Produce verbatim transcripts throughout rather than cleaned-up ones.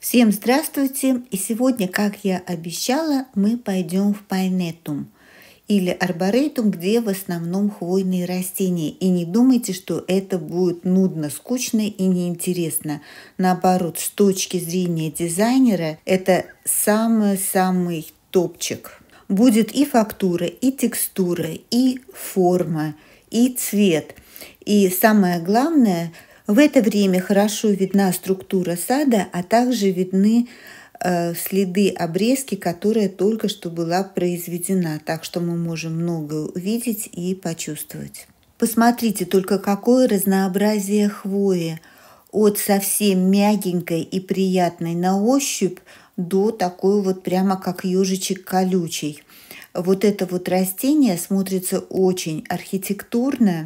Всем здравствуйте! И сегодня, как я обещала, мы пойдем в пайнетум или арборетум, где в основном хвойные растения. И не думайте, что это будет нудно, скучно и неинтересно. Наоборот, с точки зрения дизайнера, это самый-самый топчик. Будет и фактура, и текстура, и форма, и цвет. И самое главное, в это время хорошо видна структура сада, а также видны э, следы обрезки, которая только что была произведена. Так что мы можем многое увидеть и почувствовать. Посмотрите только, какое разнообразие хвои. От совсем мягенькой и приятной на ощупь до такой вот прямо как ежичек колючий. Вот это вот растение смотрится очень архитектурно.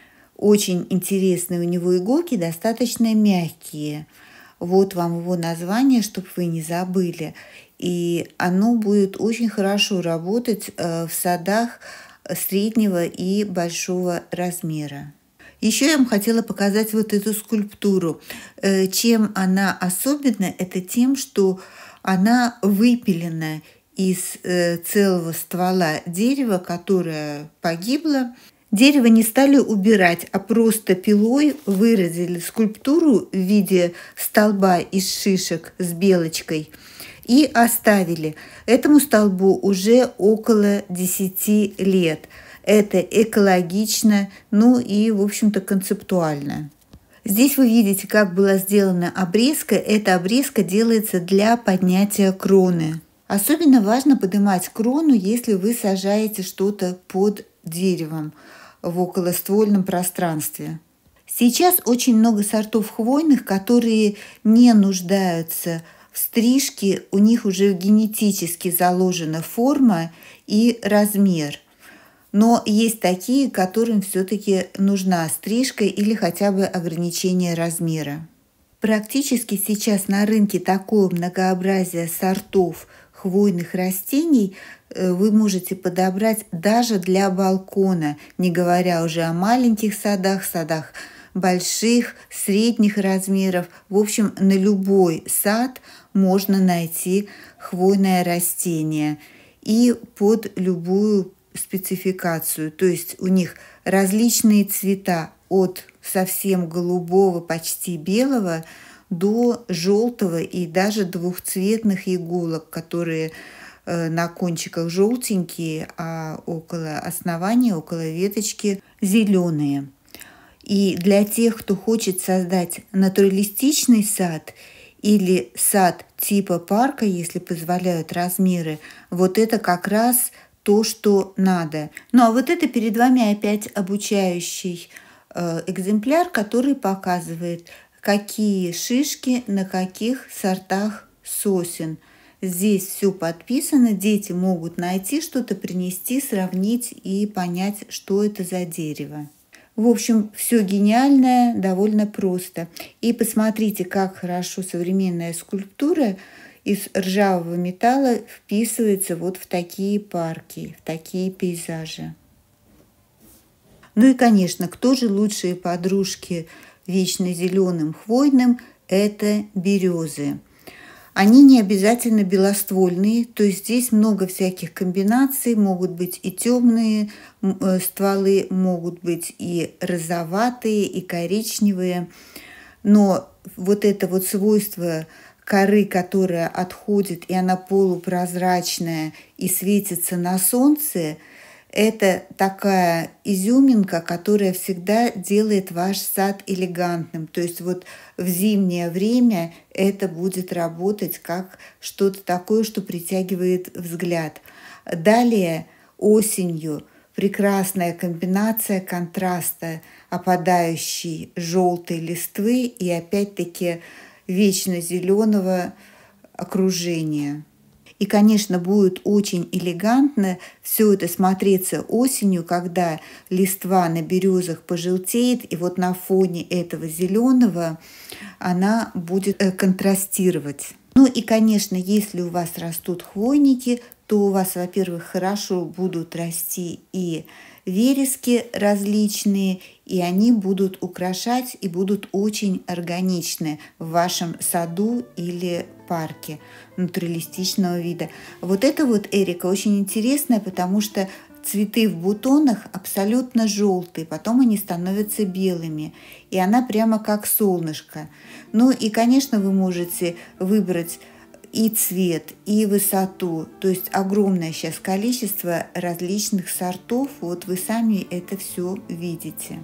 Очень интересные у него иголки, достаточно мягкие. Вот вам его название, чтобы вы не забыли. И оно будет очень хорошо работать в садах среднего и большого размера. Еще я вам хотела показать вот эту скульптуру. Чем она особенна, это тем, что она выпилена из целого ствола дерева, которое погибло. Дерево не стали убирать, а просто пилой вырезали скульптуру в виде столба из шишек с белочкой и оставили. Этому столбу уже около десяти лет. Это экологично, ну и, в общем-то, концептуально. Здесь вы видите, как была сделана обрезка. Эта обрезка делается для поднятия кроны. Особенно важно поднимать крону, если вы сажаете что-то под деревом в околоствольном пространстве. Сейчас очень много сортов хвойных, которые не нуждаются в стрижке, у них уже генетически заложена форма и размер. Но есть такие, которым все-таки нужна стрижка или хотя бы ограничение размера. Практически сейчас на рынке такое многообразие сортов хвойных растений вы можете подобрать даже для балкона, не говоря уже о маленьких садах, садах больших, средних размеров. В общем, на любой сад можно найти хвойное растение и под любую спецификацию. То есть у них различные цвета от совсем голубого, почти белого, до желтого и даже двухцветных иголок, которые на кончиках желтенькие, а около основания, около веточки зеленые. И для тех, кто хочет создать натуралистичный сад или сад типа парка, если позволяют размеры, вот это как раз то, что надо. Ну а вот это перед вами опять обучающий э, экземпляр, который показывает, какие шишки на каких сортах сосен. Здесь все подписано, дети могут найти что-то, принести, сравнить и понять, что это за дерево. В общем, все гениальное, довольно просто. И посмотрите, как хорошо современная скульптура из ржавого металла вписывается вот в такие парки, в такие пейзажи. Ну и, конечно, кто же лучшие подружки вечно зеленым хвойным – это березы. Они не обязательно белоствольные, то есть здесь много всяких комбинаций, могут быть и темные стволы, могут быть и розоватые, и коричневые. Но вот это вот свойство коры, которая отходит, и она полупрозрачная и светится на солнце, это такая изюминка, которая всегда делает ваш сад элегантным. То есть вот в зимнее время это будет работать как что-то такое, что притягивает взгляд. Далее осенью прекрасная комбинация контраста опадающей желтой листвы и опять-таки вечно зеленого окружения. И, конечно, будет очень элегантно все это смотреться осенью, когда листва на березах пожелтеет, и вот на фоне этого зеленого она будет контрастировать. Ну и, конечно, если у вас растут хвойники, то у вас, во-первых, хорошо будут расти и верески различные, и они будут украшать и будут очень органичны в вашем саду или парке натуралистичного вида. Вот это вот эрика очень интересная, потому что цветы в бутонах абсолютно желтые, потом они становятся белыми, и она прямо как солнышко. Ну и, конечно, вы можете выбрать и цвет, и высоту, то есть огромное сейчас количество различных сортов, вот вы сами это все видите.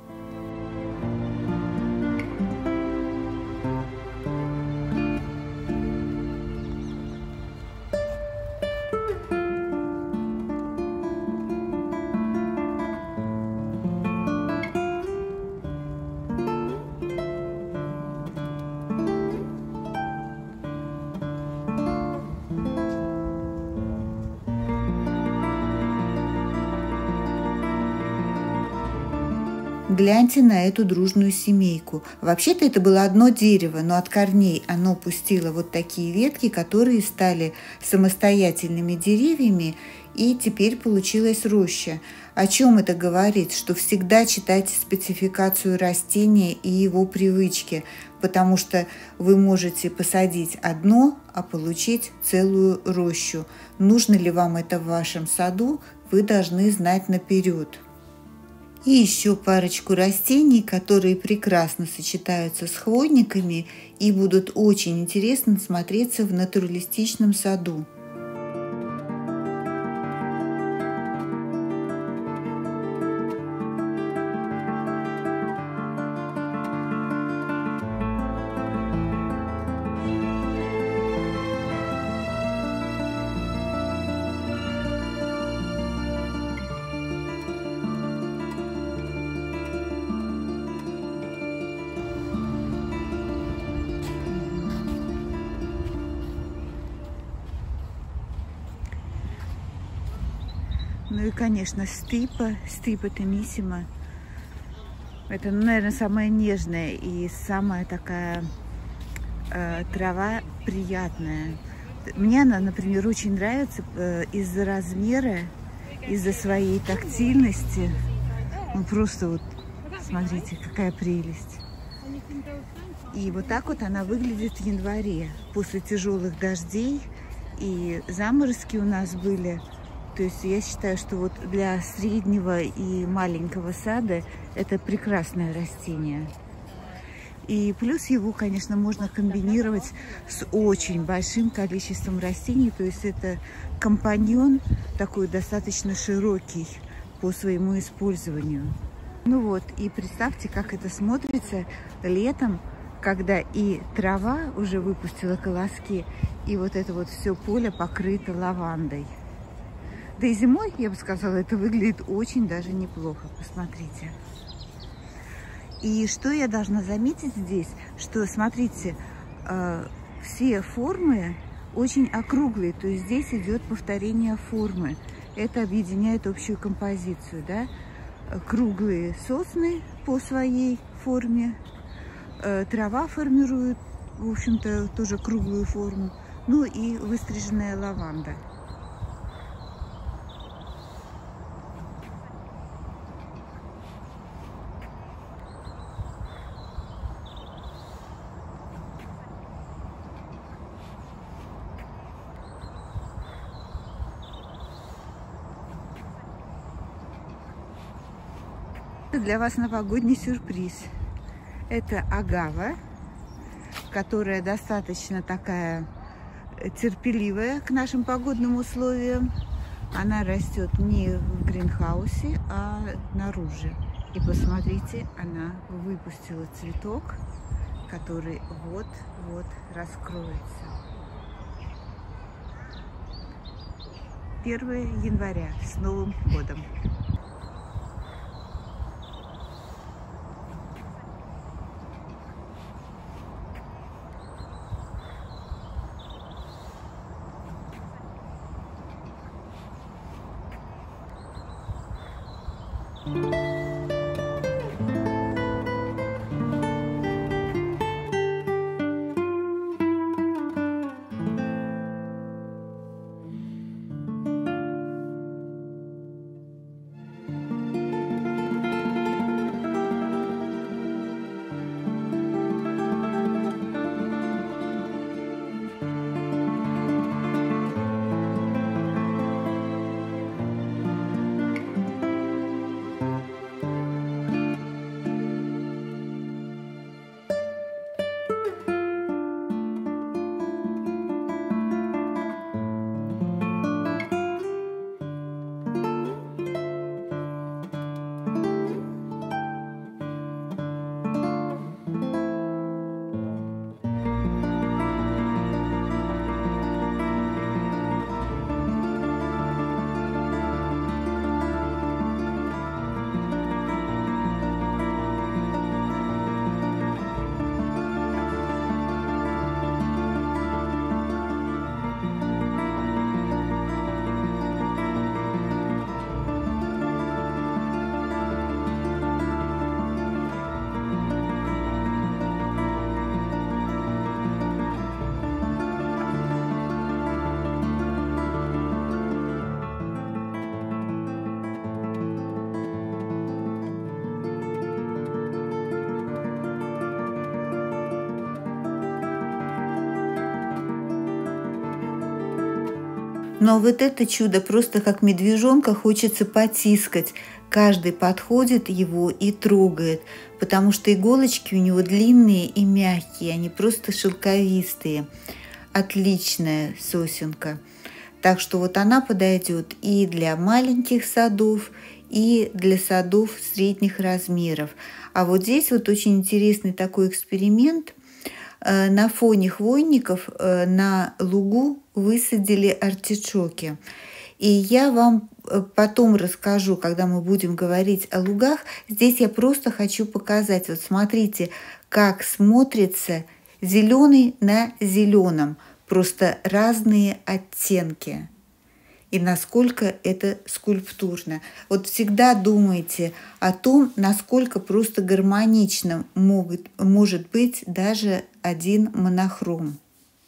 Гляньте на эту дружную семейку. Вообще-то это было одно дерево, но от корней оно пустило вот такие ветки, которые стали самостоятельными деревьями, и теперь получилась роща. О чем это говорит? Что всегда читайте спецификацию растения и его привычки, потому что вы можете посадить одно, а получить целую рощу. Нужно ли вам это в вашем саду, вы должны знать наперед. И еще парочку растений, которые прекрасно сочетаются с хвойниками и будут очень интересно смотреться в натуралистичном саду. Ну и, конечно, стипа, стипа тенниссима. Это, ну, наверное, самая нежная и самая такая э, трава приятная. Мне она, например, очень нравится э, из-за размера, из-за своей тактильности. Ну, просто вот, смотрите, какая прелесть. И вот так вот она выглядит в январе, после тяжелых дождей. И заморозки у нас были. То есть я считаю, что вот для среднего и маленького сада это прекрасное растение. И плюс его, конечно, можно комбинировать с очень большим количеством растений. То есть это компаньон такой достаточно широкий по своему использованию. Ну вот, и представьте, как это смотрится летом, когда и трава уже выпустила колоски, и вот это вот все поле покрыто лавандой. Да и зимой, я бы сказала, это выглядит очень даже неплохо. Посмотрите. И что я должна заметить здесь, что, смотрите, э, все формы очень округлые, то есть здесь идет повторение формы. Это объединяет общую композицию, да? Круглые сосны по своей форме, э, трава формирует, в общем-то, тоже круглую форму, ну и выстриженная лаванда. Для вас новогодний сюрприз. Это агава, которая достаточно такая терпеливая к нашим погодным условиям. Она растет не в гринхаусе, а наружу. И посмотрите, она выпустила цветок, который вот-вот раскроется. первое января. С Новым годом! Но вот это чудо просто как медвежонка хочется потискать. Каждый подходит его и трогает, потому что иголочки у него длинные и мягкие, они просто шелковистые. Отличная сосенка. Так что вот она подойдет и для маленьких садов, и для садов средних размеров. А вот здесь вот очень интересный такой эксперимент. На фоне хвойников на лугу высадили артишоки. И я вам потом расскажу, когда мы будем говорить о лугах. Здесь я просто хочу показать. Вот смотрите, как смотрится зеленый на зеленом. Просто разные оттенки. И насколько это скульптурно. Вот всегда думайте о том, насколько просто гармонично могут, может быть даже один монохром.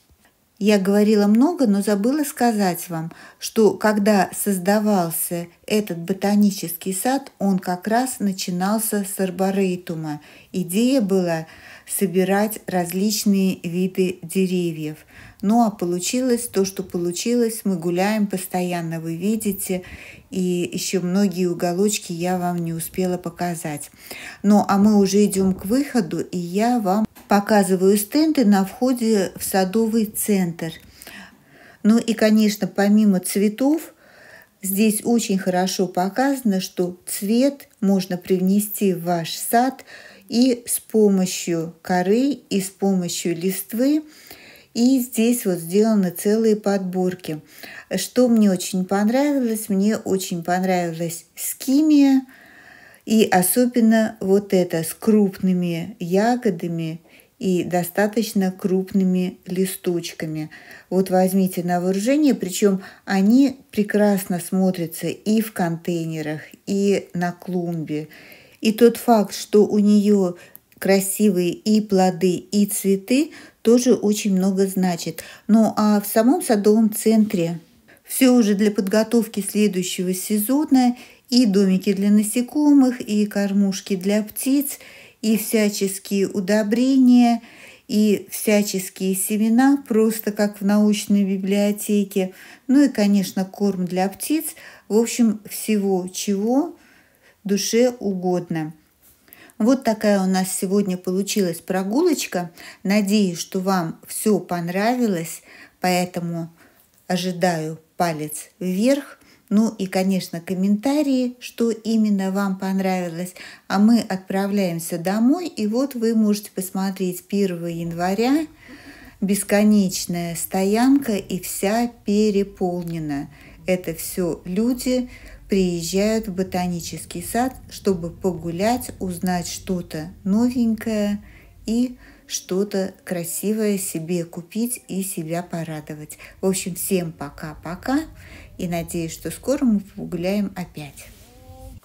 Я говорила много, но забыла сказать вам, что когда создавался этот ботанический сад, он как раз начинался с арборейтума. Идея была собирать различные виды деревьев. Ну а получилось то, что получилось. Мы гуляем постоянно, вы видите. И еще многие уголочки я вам не успела показать. Ну а мы уже идем к выходу, и я вам показываю стенды на входе в садовый центр. Ну и, конечно, помимо цветов, здесь очень хорошо показано, что цвет можно привнести в ваш сад и с помощью коры, и с помощью листвы. И здесь вот сделаны целые подборки. Что мне очень понравилось? Мне очень понравилась скимия. И особенно вот это с крупными ягодами и достаточно крупными листочками. Вот возьмите на вооружение, причем они прекрасно смотрятся и в контейнерах, и на клумбе. И тот факт, что у нее красивые и плоды, и цветы, тоже очень много значит. Ну а в самом садовом центре все уже для подготовки следующего сезона. И домики для насекомых, и кормушки для птиц, и всяческие удобрения, и всяческие семена, просто как в научной библиотеке. Ну и, конечно, корм для птиц. В общем, всего, чего душе угодно. Вот такая у нас сегодня получилась прогулочка. Надеюсь, что вам все понравилось, поэтому ожидаю палец вверх. Ну и, конечно, комментарии, что именно вам понравилось. А мы отправляемся домой. И вот вы можете посмотреть первого января. Бесконечная стоянка и вся переполнена. Это все люди приезжают в ботанический сад, чтобы погулять, узнать что-то новенькое и что-то красивое себе купить и себя порадовать. В общем, всем пока-пока. И надеюсь, что скоро мы погуляем опять.